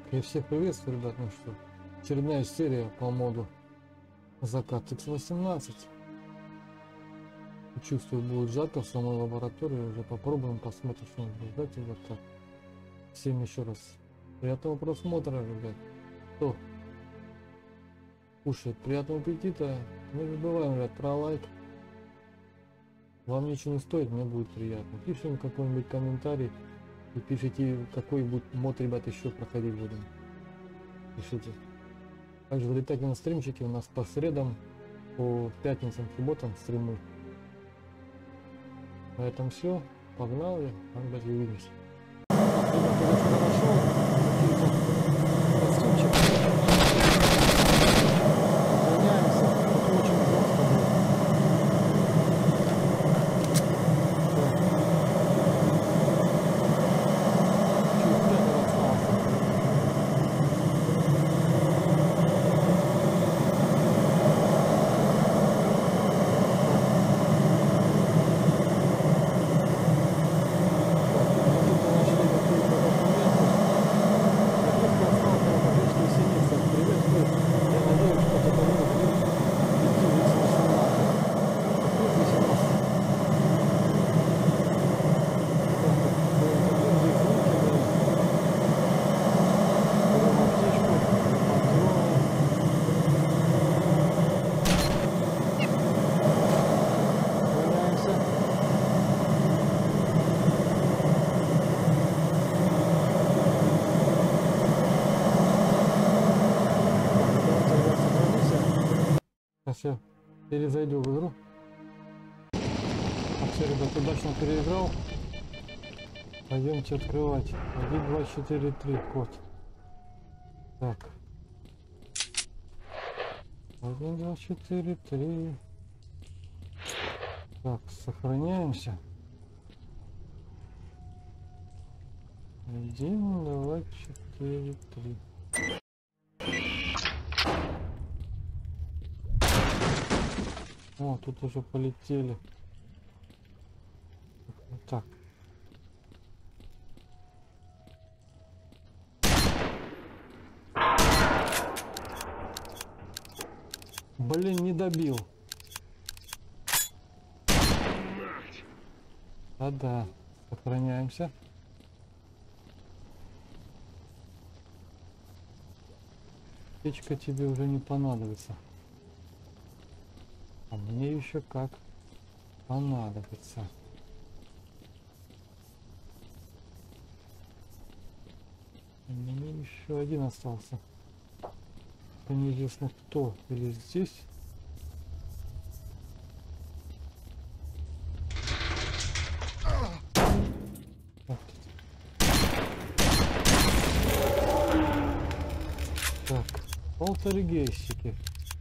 Я всех приветствую, ребят, ну что, очередная серия по моду Закат X18. Чувствую, будет жарко в самой лаборатории, уже попробуем, посмотрим, что нас будет ждать. Вот так. Всем еще раз приятного просмотра, ребят. Кто кушает, приятного аппетита. Не забываем, ребят, про лайк. Вам ничего не стоит, мне будет приятно. Пишем какой-нибудь комментарий и пишите, какой будет мод, ребят, еще проходить будем. Пишите. Также залетайте на стримчики, у нас по средам, по пятницам, субботам стримы. На этом все. Погнали. Ребят, увидимся. Ребята, я сюда нашел какие-то стримчики. Гоняемся. Это очень просто будет. Чуть пятый остался. Все, перезайду в игру. Все, ребят, удачно переиграл. Пойдемте открывать. 1, 2, 4, 3 код. Так. 1, 2, 4, 3. Так, сохраняемся. 1, 2, 4, 3. О, тут уже полетели. Так. Блин, не добил. Да-да, сохраняемся. Печка тебе уже не понадобится. А мне еще как понадобится. Мне еще один остался. Это неизвестно кто. Или здесь. Так, полтергейстики.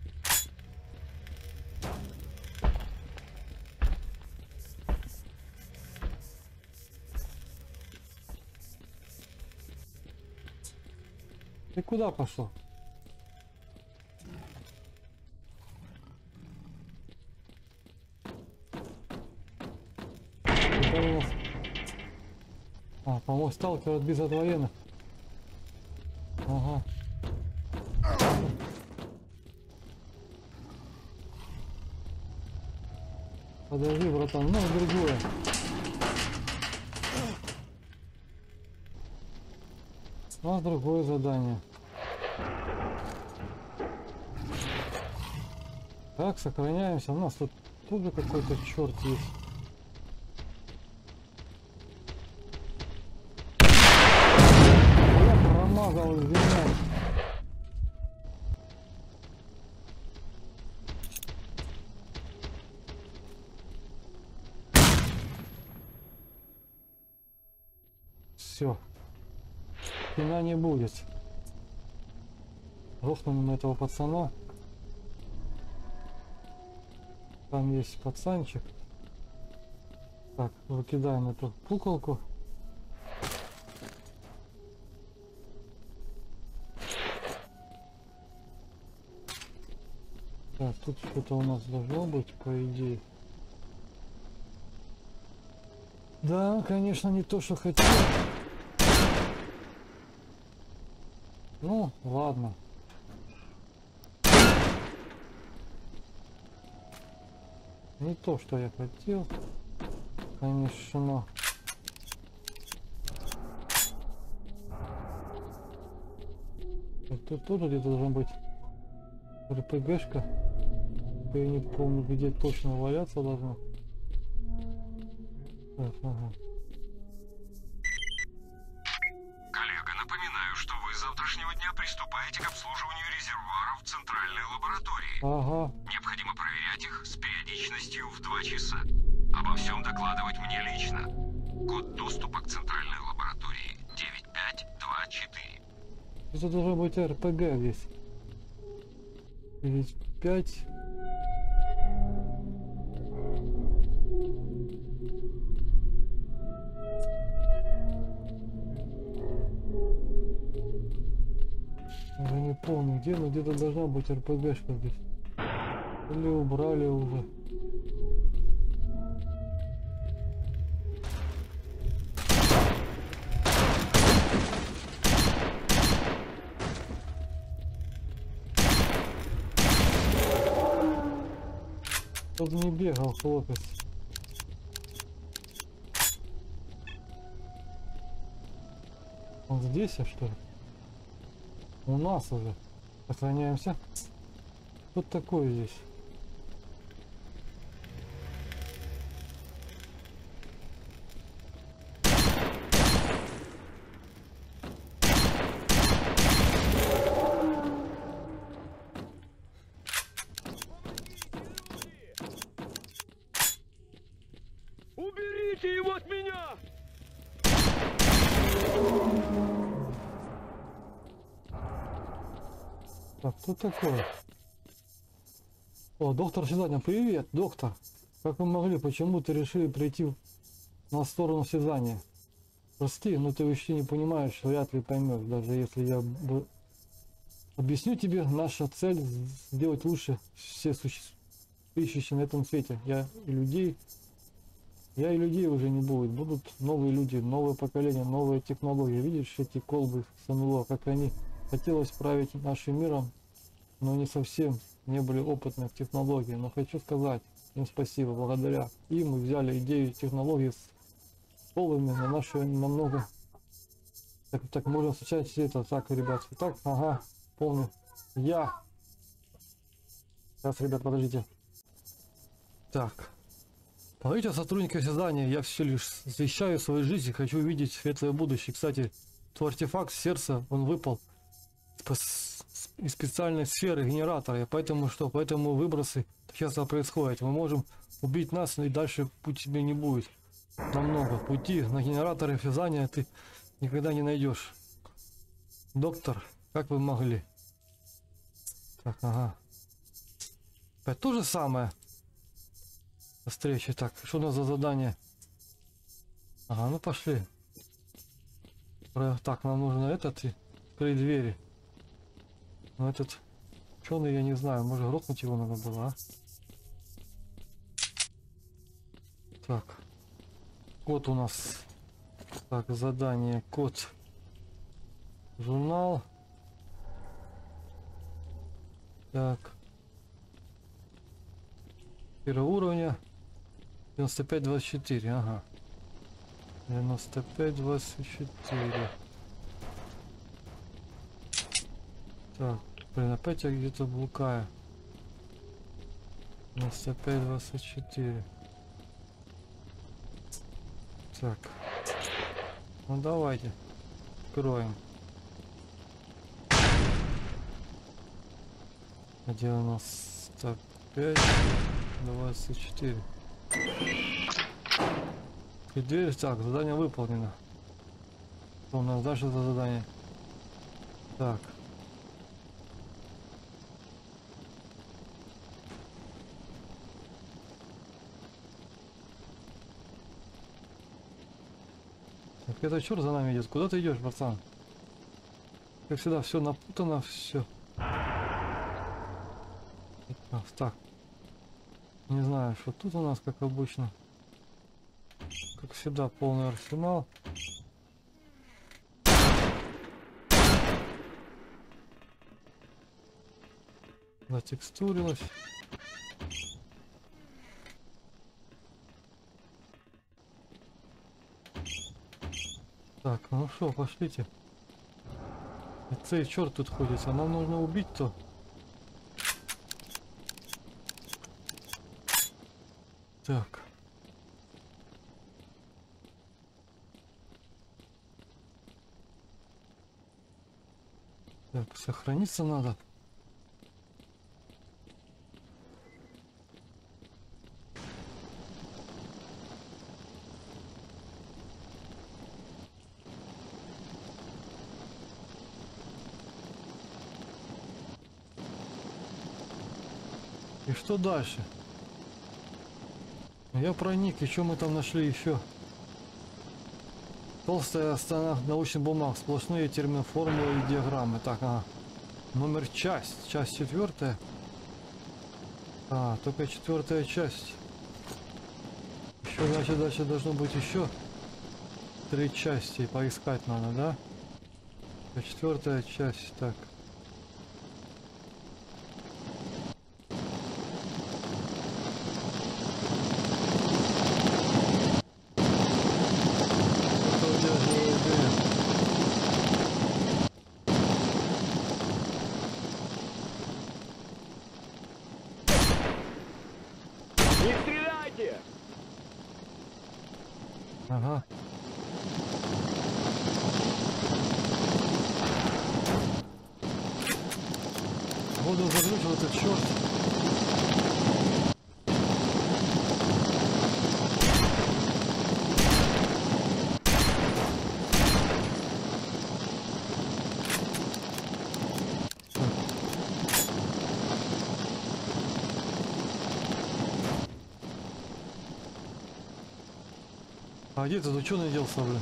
Ты куда пошел? Это у нас... А, по-моему, сталкер отбит от военных. Ага. Подожди, братан, ну другое. У нас другое задание. Так, сохраняемся. У нас тут тоже какой-то черт есть. Я промазал, извиняюсь. Все. Пина не будет. Рухнем этого пацана. Там есть пацанчик. Так, выкидаем эту пуколку. Так, тут что-то у нас должно быть, по идее. Да, конечно, не то, что хотел. Ну, ладно. Не то, что я хотел. Конечно. Тут тоже где-то должен быть РПГшка. Я не помню, где точно валяться должно. Так, ага. Коллега, напоминаю, что вы с завтрашнего дня приступаете к обслуживанию резервуаров в центральной лаборатории. Ага. Необходимо проверять их с периодичностью в 2 часа. Обо всем докладывать мне лично. Код доступа к центральной лаборатории 9524. Это должно быть РПГ здесь. 5. Я не помню где, но где-то должна быть РПГшка здесь. Или убрали уже. Тут не бегал хлопец. Он здесь, а что ли? У нас уже. Сохраняемся. Что такое здесь? Уберите его от меня! Так, кто такой? О, доктор Сизаня, привет, доктор. Как вы могли, почему ты решили прийти на сторону Сизания? Прости, но ты вообще не понимаешь, вряд ли поймешь, даже если я объясню тебе. Наша цель сделать лучше все существующие на этом свете. Я и людей уже не будет. Будут новые люди, новое поколение, новые технологии. Видишь эти колбы с НЛО, как они хотелось править нашим миром, но не совсем не были опытны в технологии. Но хочу сказать им спасибо. Благодаря им мы взяли идею технологий с колбами на наши намного. Так можно встречать все это. Так, ребят. Так, ага, помню. Сейчас, ребят, подождите. Так. Говорите о сотрудниках Сизания, я все лишь освещаю свою жизнь и хочу увидеть светлое будущее. Кстати, твой артефакт сердца, он выпал из специальной сферы генератора, и поэтому выбросы часто происходят. Мы можем убить нас, но и дальше путь тебе не будет. Намного. Пути на генераторы Сизания ты никогда не найдешь. Доктор, как вы могли? Так, ага. Это то же самое. Встречи. Так, что у нас за задание? Ага, ну пошли. Так, нам нужно этот и открыть двери. Но этот ученый, я не знаю, может грохнуть его надо было, а? Так. Код у нас. Так, задание, код. Журнал. Так. Первого уровня. 95-24, ага. 95-24. Так, блин, опять я где-то блукаю. 95-24. Так. Ну давайте. Откроем. 95-24. И дверь, так, задание выполнено. Что у нас дальше за задание? Так. Так, это черт за нами идет. Куда ты идешь, пацан? Как всегда, все напутано, все. Так. Не знаю, что тут у нас, как обычно. Как всегда, полный арсенал. Затекстурилось. Так, ну что, пошлите. Цей черт тут ходит, а нам нужно убить-то. Так. Так, сохраниться надо. И что дальше? Я проник, и что мы там нашли еще? Толстая стена научных бумаг, сплошные термины, формулы и диаграммы. Так, ага. Номер часть 4. А, только 4 часть. Еще, значит, дальше должно быть еще 3 части. Поискать надо, да? 4 часть, так. Не стреляйте! Ага. Воду заглючил этот черт. А где этот ученый делся, блин?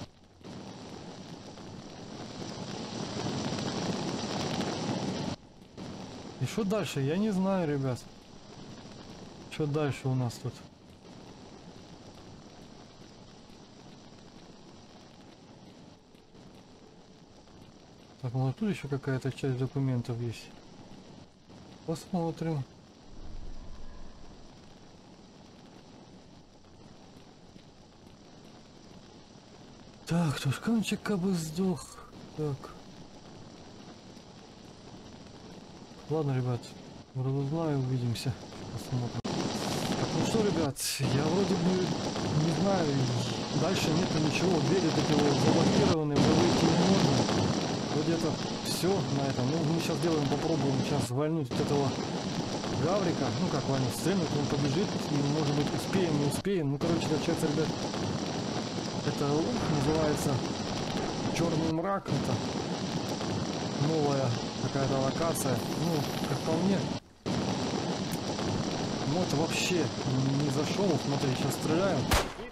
И что дальше? Я не знаю, ребят. Что дальше у нас тут? Так, может тут еще какая-то часть документов есть. Посмотрим. Так, тушканчик как бы сдох. Так. Ладно, ребят, узнаю, увидимся. Посмотрим. Так, ну что, ребят, я вроде бы не знаю, дальше нету ничего, двери такие вот заблокированы, мы выйти не можем. Вроде это все на этом. Ну, мы сейчас сделаем, попробуем сейчас вальнуть вот этого Гаврика. Ну как вальнуть, стрельнуть, он побежит, и может быть успеем, не успеем. Ну, короче, получается, ребят, это называется Черный мрак, это новая какая-то локация. Ну, как по мне, мод вообще не зашел. Смотри, сейчас стреляем.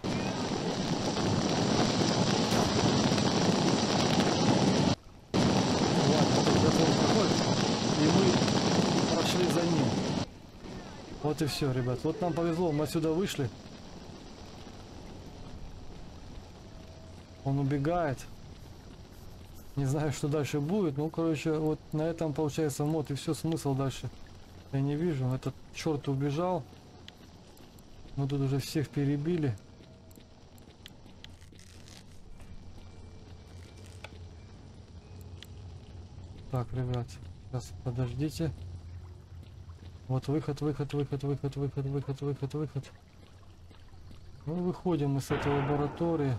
Ладно, вот этот он проходит, и мы прошли за ним. Вот и все, ребят. Вот нам повезло, мы отсюда вышли. Он убегает. Не знаю, что дальше будет. Ну, короче, вот на этом получается мод. И все, смысл дальше я не вижу. Этот черт убежал. Мы тут уже всех перебили. Так, ребят, сейчас подождите. Вот выход, выход, выход, выход, выход, выход, выход, выход. Мы выходим из этой лаборатории.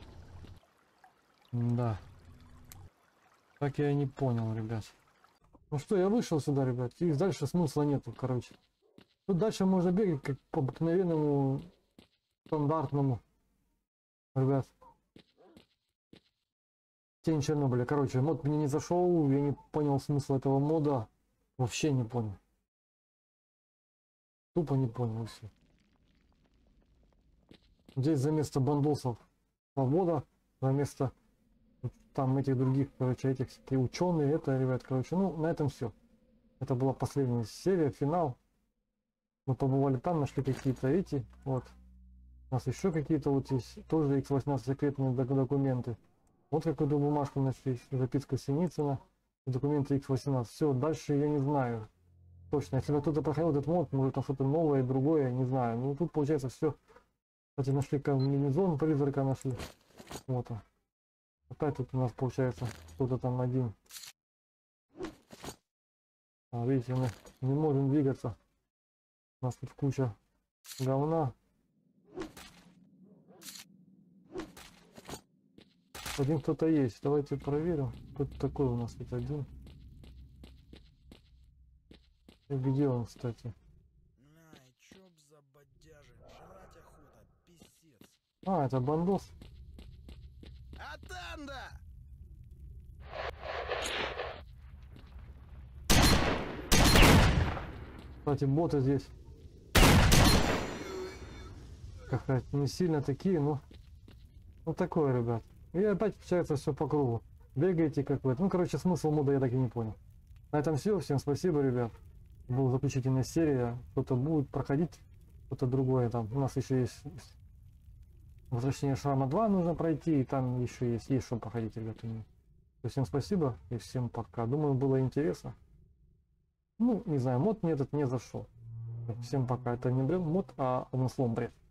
Да. Так я и не понял, ребят. Ну что, я вышел сюда, ребят, и дальше смысла нету, короче. Тут дальше можно бегать как по обыкновенному, стандартному, ребят. Тень Чернобыля. Короче, мод мне не зашел, я не понял смысл этого мода. Вообще не понял. Тупо не понял, и все. Здесь за место бандосов свобода, за место там этих других, короче, этих всякие ученые, это, ребят, короче, ну, на этом все. Это была последняя серия, финал. Мы побывали там, нашли какие-то эти, вот. У нас еще какие-то вот есть, тоже X18 секретные документы. Вот какую-то бумажку нашли, записка Синицына, документы X18. Все, дальше я не знаю. Точно, если бы кто-то проходил этот мод, может там что-то новое, другое, не знаю. Ну тут получается все. Кстати, нашли комбинезон призрака нашли. Вот он. Опять тут у нас получается кто-то там один. А, видите, мы не можем двигаться. У нас тут куча говна. Один кто-то есть. Давайте проверим. Кто такой у нас тут один. И где он, кстати? Ай, чё б за бодяжи, жрать охота, писец. А, это бандос. Атанда! Кстати, боты здесь. Как-то не сильно такие, но... Ну такое, ребят. И опять получается все по кругу. Бегаете как вы. Ну, короче, смысл мода я так и не понял. На этом все. Всем спасибо, ребят. Была заключительная серия. Кто-то будет проходить, кто-то другое. Там у нас еще есть Возвращение Шрама 2 нужно пройти. И там еще есть что проходить, ребята. Всем спасибо и всем пока. Думаю, было интересно. Ну, не знаю, мод мне этот не зашел. Всем пока. Это не был мод, а одним словом бред.